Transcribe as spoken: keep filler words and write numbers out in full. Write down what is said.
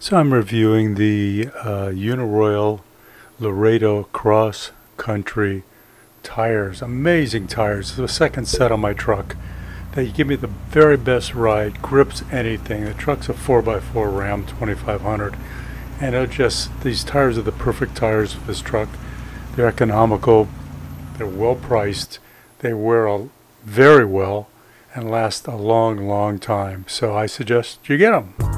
So I'm reviewing the uh, Uniroyal Laredo cross country tires. Amazing tires. It's the second set on my truck. They give me the very best ride, grips anything. The truck's a four by four Ram twenty-five hundred, and it just these tires are the perfect tires for this truck. They're economical, they're well priced, they wear a, very well and last a long long time, so I suggest you get them.